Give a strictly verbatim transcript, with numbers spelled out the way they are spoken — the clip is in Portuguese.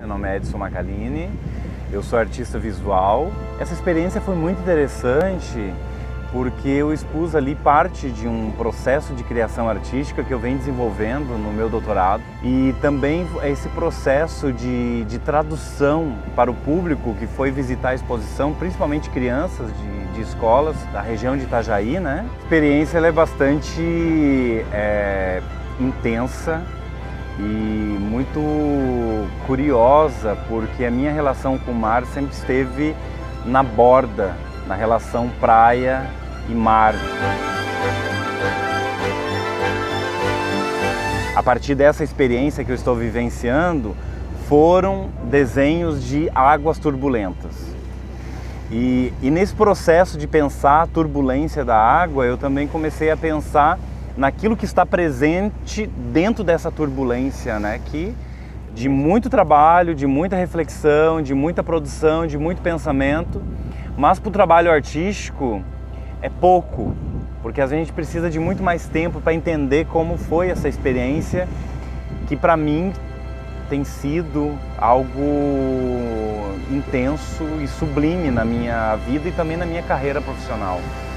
Meu nome é Edson Macalini, eu sou artista visual. Essa experiência foi muito interessante porque eu expus ali parte de um processo de criação artística que eu venho desenvolvendo no meu doutorado e também esse processo de, de tradução para o público que foi visitar a exposição, principalmente crianças de, de escolas da região de Itajaí, né? A experiência ela é bastante é, intensa e muito curiosa, porque a minha relação com o mar sempre esteve na borda, na relação praia e mar. A partir dessa experiência que eu estou vivenciando, foram desenhos de águas turbulentas. E, e nesse processo de pensar a turbulência da água, eu também comecei a pensar naquilo que está presente dentro dessa turbulência, né? Que de muito trabalho, de muita reflexão, de muita produção, de muito pensamento, mas para o trabalho artístico é pouco, porque a gente precisa de muito mais tempo para entender como foi essa experiência, que para mim tem sido algo intenso e sublime na minha vida e também na minha carreira profissional.